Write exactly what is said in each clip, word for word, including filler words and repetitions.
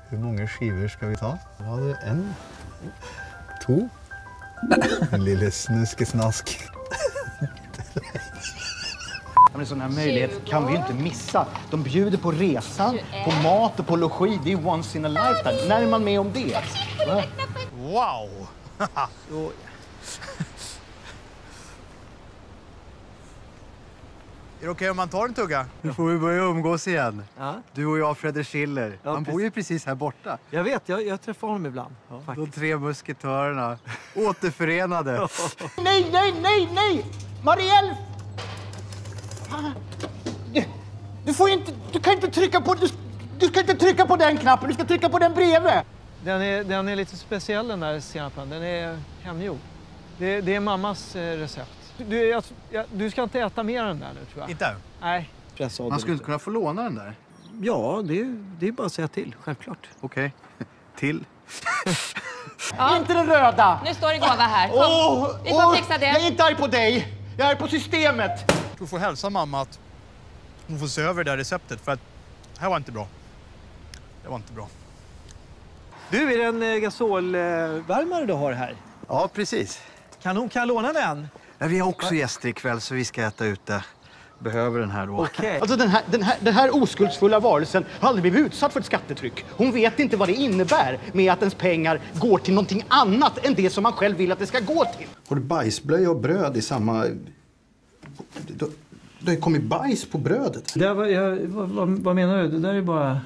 Hur många skivor ska vi ta? Då har du en, två, en lille snuskesnask. En sån här möjlighet kan vi ju inte missa. De bjuder på resan, på mat och på logi. Det är once in a lifetime. När är man med om det? Va? Wow! Så... Är det okej okay om man tar en tugga? Nu får vi börja umgås igen. Ja. Du och jag, Fredrik Schiller. Ja, Han bor ju precis här borta. Jag vet, jag, jag träffar honom ibland. Ja, De tre musketörerna. Återförenade. Nej, nej, nej, nej! Marielle! Du, du får inte... Du kan inte trycka på... Du, du ska inte trycka på den knappen. Du ska trycka på den bredvid. Den är, den är lite speciell, den där senapen. Den är hemgjord. Det, det är mammas eh, recept. Du, jag, jag, du ska inte äta mer än den nu, tror jag. Inte? Nej. Man skulle inte kunna få låna den där. Ja, det, det är bara att säga till, självklart. Okej. Okay. Till. Ja. Inte den röda! Nu står det gåva här. Kom. Åh, Vi får åh, fixa det. Jag är inte arg på dig. Jag är på systemet. Du får hälsa mamma att hon får se över det där receptet. För att det här var inte bra. Det var inte bra. Du, är det en eh, gasolvärmare du har här? Ja, precis. Kan hon kan jag låna den? Ja, vi har också gäster ikväll så vi ska äta ute. Behöver den här då. Okej. Okay. Alltså den här, den, här, den här oskuldsfulla varelsen har aldrig blivit utsatt för ett skattetryck. Hon vet inte vad det innebär med att ens pengar går till någonting annat än det som man själv vill att det ska gå till. Har du bajsblöja och bröd i samma... Det har ju kommit bajs på brödet. Det var, jag, vad, vad, vad menar du? Det där är bara...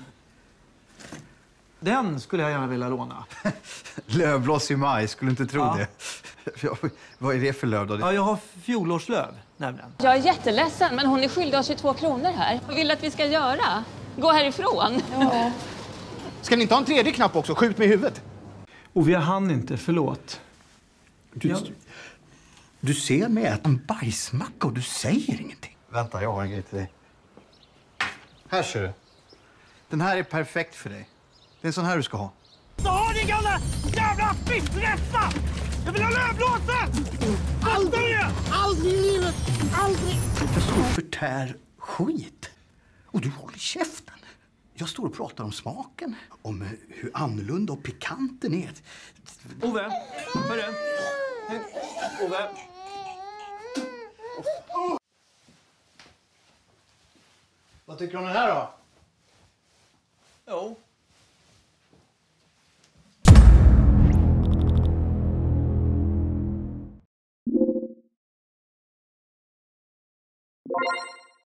Den skulle jag gärna vilja låna. Lövblås i maj, skulle inte tro Ja. det. Vad är det för löv då? Ja, jag har fjolårslöv, nämligen. Jag är jätteledsen, men hon är skyldig oss tjugotvå kronor här. Vad vill du att vi ska göra? Gå härifrån? Ja. Ska ni inte ha en tredje knapp också? Skjut med huvudet. Och vi hann inte, förlåt. Du, Ja. du ser mig äta en bajsmacka och du säger ingenting. Vänta, jag har en grej till dig. Här ser du. Den här är perfekt för dig. Det är en sån här du ska ha. Så har ni gamla jävla fiskrätta! Jag vill ha lövblåsen! Aldrig! Aldrig i livet! Aldrig! Jag står och förtär skit. Och du håller käften. Jag står och pratar om smaken. Om hur annorlunda och pikant den är. Ove, hörru. Ove. Vad tycker du om den här då? Jo.